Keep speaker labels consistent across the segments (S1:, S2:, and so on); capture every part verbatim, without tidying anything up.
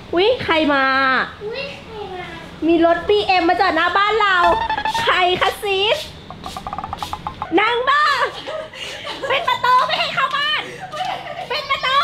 S1: อุ๊ยใครมามีรถ บี เอ็ม มาจอดหน้าบ้านเราใครคะซีสนางบ้าเป็นประตูไม่ให้เข้าบ้านเป็นประตู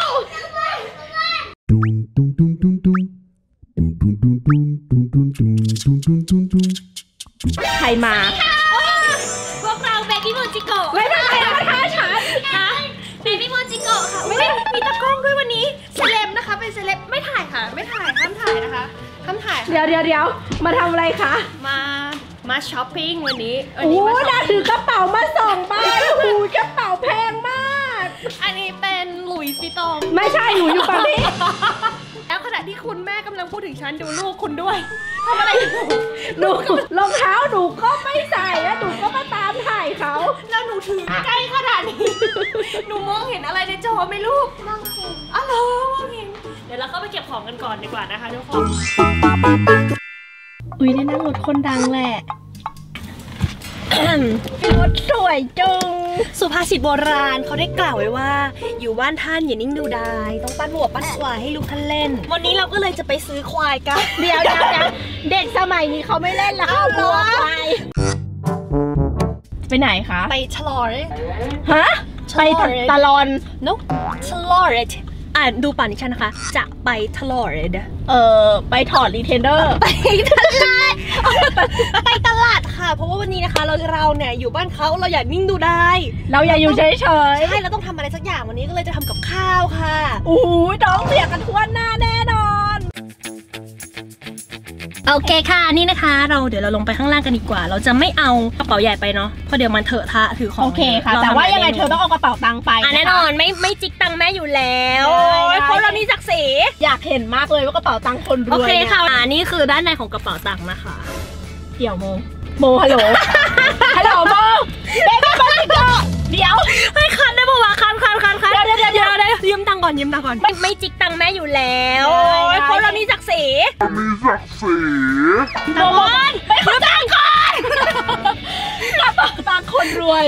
S1: ใครมา
S2: พวกเราเบบี้โมจิโกะ
S1: ไม่ได้ไม่ได้ฉัน
S2: นะเบบี้โมจิโกะค่ะไม่มีตะกล้องด้วยวันนี้เซเลบนะคะเป็นเซเลบไม่ถ่ายค่ะไม่ถ่ายห้ามถ่ายนะคะห้ามถ่าย
S1: เดี๋ยวเดี๋ยวเดี๋ยวมาทำอะไรคะ
S2: มามาช้อปปิ้งวันนี้
S1: โอ้ดาถือกระเป๋ามาสองใบโอ้โหกระเป๋าแพงมาก
S2: อันนี้เป็นหลุยส์วิตตอง
S1: ไม่ใช่หนูอยู่ฝั่งนี้
S2: แล้วขณะที่คุณแม่กำลังพูดถึงฉันดูลูกคุณด้วยทำอะไร
S1: หนูรองเท้าหนูก็ไม่ใส่แล้วหนูก็มาตามถ่ายเขา
S2: แล้วหนูถือใกล้ขนาดนี้หนูมองเห็นอะไรในจอไหมลูกมองเห็นอ๋อเหรอมองเห็นเดี๋ยวเราเข้าไปเก็บของกันก่อนดีกว่านะคะทุกคน
S1: อุ้ยได้นั่งรถคนดังแหละรถสวยจัง
S2: สุภาษิตโบราณเขาได้กล่าวไว้ว่าอยู่บ้านท่านอย่านิ่งดูดายต้องปั้นวัวปั้นควายให้ลูกท่านเล่นวันนี้เราก็เลยจะไปซื้อควายกัน
S1: เดี๋ยวเดี๋ยวเด็กสมัยนี้เขาไม่เล่นแล้ววัวควายไปไหนคะ
S2: ไปฉลอด
S1: ฮะไปตลอน
S2: นกฉลอดอ่านดูป่านนี้ฉันนะคะจะไปทลอด
S1: เออไปถอดรีเทนเดอร์
S2: ไปตลาดไปตลาดค่ะเพราะว่าวันนี้นะคะเราเราเนี่ยอยู่บ้านเขาเราอยากนิ่งดูได้
S1: เราอยากอยู่เฉยๆใ
S2: ช่เราต้องทำอะไรสักอย่างวันนี้ก็เลยจะทำกับข้าวค่ะ
S1: อู้ยท้องเสียกันทั่วหน้าแน่นอน
S2: โอเคค่ะนี่นะคะเราเดี๋ยวเราลงไปข้างล่างกันดีกว่าเราจะไม่เอากระเป๋าใหญ่ไปเนาะเพราะเดี๋ยวมันเถอะทะถือของ
S1: โอเคค่ะแต่ว่ายังไงเธอต้องเอากระเป๋าตังค์ไป
S2: แน่นอนไม่ไม่จิกตังค์แม่อยู่แล้วเพราะเรามีศักดิ์ศรี
S1: อยากเห็นมากเลยว่ากระเป๋าตังค์คนรวยโอ
S2: เคค่ะนี่คือด้านในของกระเป๋าตังค์นะคะ
S1: เดี๋ยวโมโมฮัลโหลฮัลโหลโมเด็กบ้านก็เดี๋ยว
S2: ให้คันได้ป่าวคันคันคันคันเดี๋ยวเดี๋ยวเดี๋ยวเดี๋ยวยืมตังค์ก่อนยืมตังค์ก่อนไม่ไม่จิกตังค์แม่อยู่แล้วเพราะเรามีศักดิ์ศรี
S3: มีศักดิ์ศรี
S2: โมนไปขอตังค์ก่อน
S1: กระเป๋าตังค์คนรวย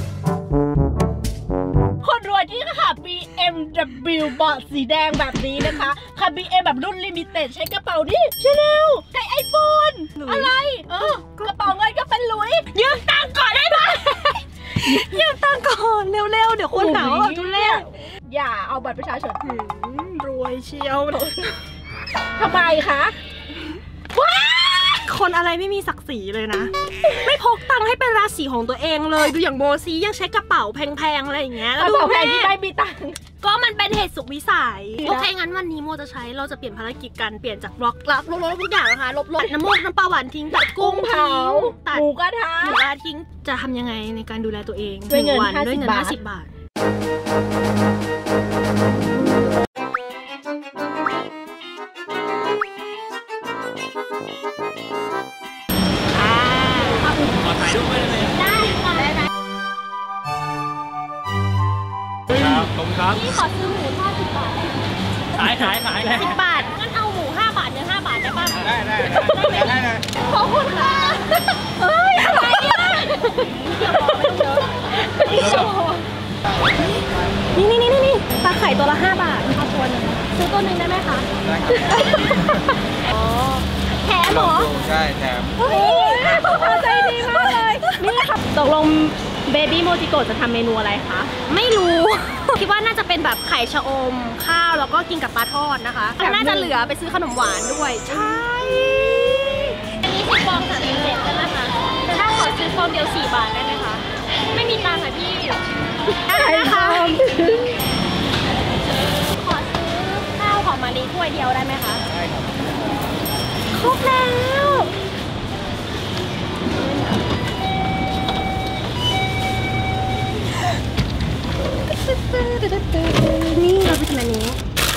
S1: คนรวยที่ขับ บี เอ็ม ดับเบิลยู เบาะสีแดงแบบนี้นะคะขับ บี เอ็ม แบบรุ่นลิมิเต็ดใช้กระเป๋านี่ชาแนลใช้ไอโฟนอะไรเออกระเป๋าเงินก็เป็นหลุย
S2: ยืมตังค์ก่อนได้ไหมยืมตังค์ก่อนเร็วๆเดี๋ยวคนเหงาจุเล่
S1: อย่าเอาบัตรประชาชน
S2: รวยเชียว
S1: ทำไมคะ
S2: ว้าคนอะไรไม่มีศักดิ์ศรีเลยนะไม่พกตังค์ให้เป็นราศีของตัวเองเลยดูอย่างโมซียังใช้กระเป๋าแพงๆอะไรอย่างเงี้ย
S1: กระเป๋าแพงที่ไม่มีตังค์
S2: ก็มันเป็นเหตุสุดวิสัยโอเคงั้นวันนี้โมจะใช้เราจะเปลี่ยนภารกิจกันเปลี่ยนจากบล็อกลับลบๆทุกอย่างนะคะลบๆน้ำมันน้ำปลาหวานทิ้งตัดกุ้ง
S1: เผาตัดหมูกระทะ
S2: หมูกระทะทิ้งจะทำยังไงในการดูแลตัวเอง
S1: ด้วยเงิน
S2: ห้าสิบบาทนี่ขอซื้อหมูทอดสิบบาท
S4: ขายขายขายเลย
S2: สิบบาทงั้นเอาหมูห้าบาทเนื้อห้าบาทได้ป่ะ
S4: ได้ได้ได้เลย
S2: ขอบคุณค่ะเฮ้ยอะไรเนี่ยนี่นี่นี่นี่ปลาไข่ตัวละห้าบาทเอาตัวนึงซื้อตัวนึงได้ไหมคะได้ครับอ๋อแถมเหรอ
S4: ใช่แถม
S1: เฮ้ยพอใจดีมากเลยนี่ค่ะตกลงเบบี้โมจิโกะจะทำเมนูอะไรคะ
S2: ไม่รู้คิดว่าน่าจะเป็นแบบไข่ชะอมข้าวแล้วก็กินกับปลาทอดนะคะน่าจะเหลือไปซื้อขนมหวานด้วยใช่อันนี้สิบฟองสามสิบเจ็ดใช่ไหมคะถ้าขอซื้อฟองเดียวสี่บาทได้ไหมคะไม่มีตังค์ค่ะพี่ได้นะคะขอซื้อข้าวหอมมะลิถ้วยเดียวได้ไหมคะได้ครับครบแล้วนี่เราไปทำอันนี้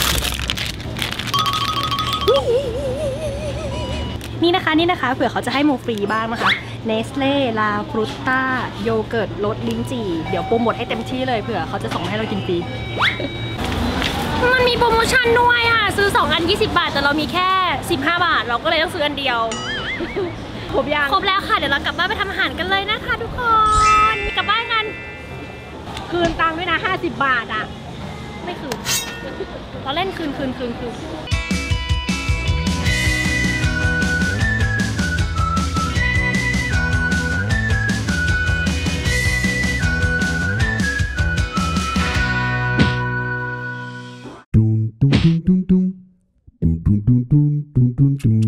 S2: นี่นะคะนี่นะคะเผื่อเขาจะให้โมฟรีบ้างนะคะเนสเล่ลาฟรุตต้าโยเกิร์ตรสลิ้นจี่เดี๋ยวโปรโมทให้เต็มที่เลยเผื่อเขาจะส่งให้เรากินฟรีมันมีโปรโมชั่นด้วยอ่ะซื้อสองอันยี่สิบบาทแต่เรามีแค่สิบห้าบาทเราก็เลยต้องซื้ออันเดียวครบยังครบแล้วค่ะเดี๋ยวเรากลับบ้านไปทำอาหารกันเลยนะคะทุกคนกลับบ้านกัน
S1: คืนตังค์ด้วยนะห้าสิบบาทอ่ะ
S2: ไม่คืนเราเล่นคืนคืนคืนคืน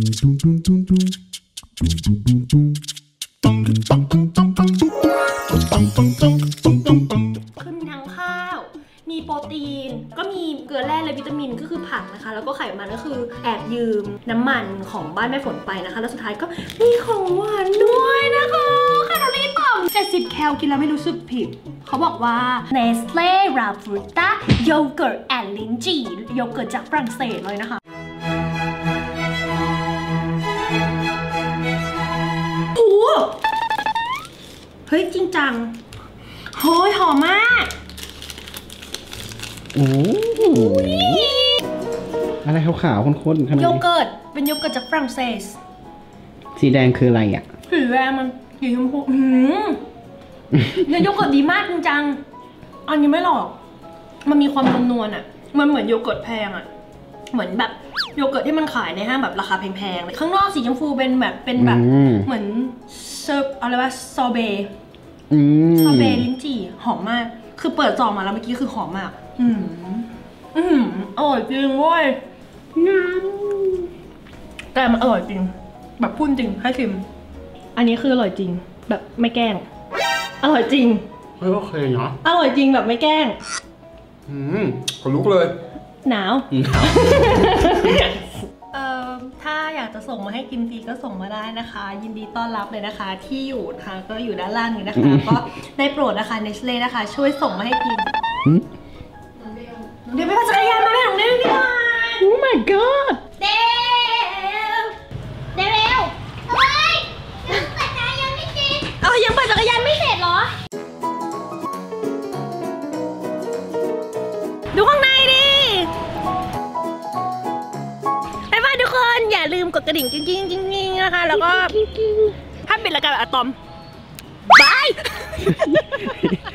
S2: คือมีทั้งข้าว มีโปรตีน ก็มีเกลือแร่และวิตามินก็คือผักนะคะ แล้วก็ไขมันก็คือแอบยืมน้ำมันของบ้านแม่ฝนไปนะคะ แล้วสุดท้ายก็มีของหวานด้วยนะคะแคลอรี่ต่ำเจ็ดสิบแคลกินแล้วไม่รู้สึกผิด เขาบอกว่า Nestle La Frutta Yogurt and Lindsay โยเกิร์ตจากฝรั่งเศสเลยนะคะโอ้เฮ้ยจริงจังเฮ้ยหอมมาก
S3: โอ้อะไรขาวๆข้นๆข้างใน
S2: โยเกิร์ตเป็นโยเกิร์ตจากฝรั่งเศส
S3: สีแดงคืออะไรอ่ะ
S2: สีแดงมันสีชมพูหืมเนื้อโยเกิร์ตดีมากจริงจังอันนี้ไม่หรอกมันมีความนวลๆอ่ะมันเหมือนโยเกิร์ตแพงอ่ะเหมือนแบบโยเกิร์ตที่มันขายในห้างแบบราคาแพงๆเลยข้างนอกสีชมพูเป็นแบบเป็นแบบเหมือนเซอร์อะไรวะซอเบต์ซอเบต์ลิ้นจี่หอมมากคือเปิดซองมาแล้วเมื่อกี้คือหอมมากอืมอืมอร่อยจริงเว้ยแต่มันอร่อยจริงแบบพูดจริงให้ชิมอันนี้คืออร่อยจริงแบบไม่แกล้งอร่อยจริง
S4: เฮ้ยโอเคเนาะ
S2: อร่อยจริงแบบไม่แกล้ง
S4: อืมขนลุกเลย
S2: หนาวเอ่อถ้าอยากจะส่งมาให้กินฟรีก็ส่งมาได้นะคะยินดีต้อนรับเลยนะคะที่อยู่นะคะก็อยู่ด้านล่างนี้นะคะก็ได้โปรดนะคะ Nestle นะคะช่วยส่งมาให้กินเดี๋ยวไปปั่นจักรยานมาแม่ของเล่นดีกว่า
S3: Oh my god
S1: เดวเดวเร็วเฮ้ยยังปั่นจักรยานไม่เสร็จเอายังปั่นจักรยานไม่เสร็จเหรอ
S2: ดูข้างในดิไปบ้านทุกคนอย่าลืมกดกระดิ่งจริงๆจริงๆนะคะแล้วก็ถ้าปิดรายการแบบอะตอมบาย